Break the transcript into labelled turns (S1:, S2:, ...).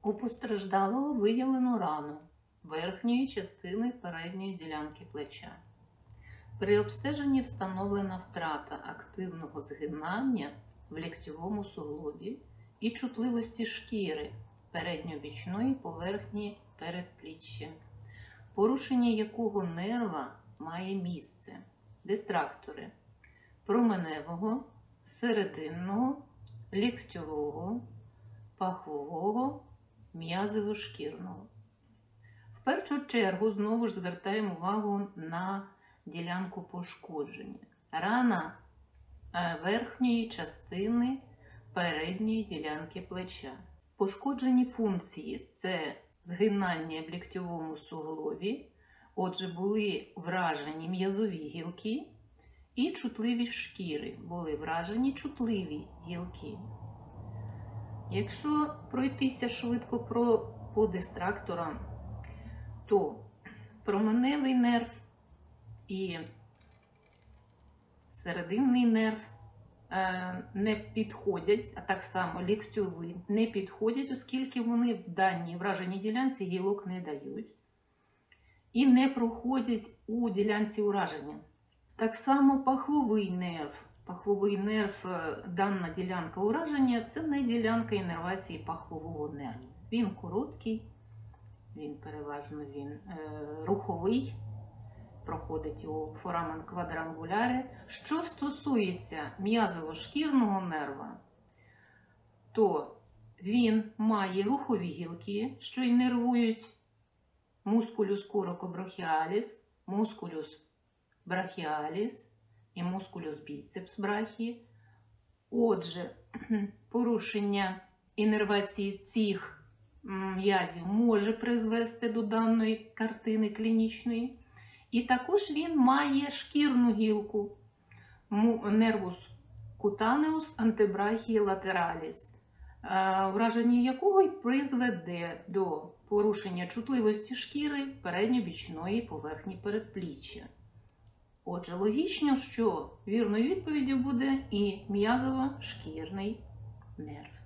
S1: У постраждалого виявлено рану верхньої частини передньої ділянки плеча. При обстеженні встановлена втрата активного згинання в ліктьовому суглобі і чутливості шкіри передньобічної поверхні передпліччя, порушення якого нерва має місце. Дистрактори променевого, серединного, ліктьового, пахвового, м'язово-шкірного. В першу чергу знову ж звертаємо увагу на ділянку пошкодження. Рана верхньої частини передньої ділянки плеча. Пошкоджені функції – це згинання в ліктьовому суглобі, отже, були вражені м'язові гілки і чутливість шкіри, були вражені чутливі гілки. Якщо пройтися швидко по дистракторам, то променевий нерв і серединний нерв не підходять, а так само ліктьовий не підходять, оскільки вони в даній враженій ділянці гілок не дають і не проходять у ділянці ураження. Так само пахвовий нерв. Пахвовий нерв, дана ділянка ураження, це не ділянка іннервації пахвового нерву. Він короткий, він переважно руховий, проходить у форамен квадрангуляре. Що стосується м'язово-шкірного нерва, то він має рухові гілки, що іннервують мускулюс коракобрахіаліс, мускулюс брахіаліс і мускулюс біцепс брахії. Отже, порушення іннервації цих м'язів може призвести до даної картини клінічної. І також він має шкірну гілку нервус кутанеус антебрахії латераліс, враження якого й призведе до порушення чутливості шкіри передньобічної поверхні передпліччя. Отже, логічно, що вірною відповіддю буде і м'язово-шкірний нерв.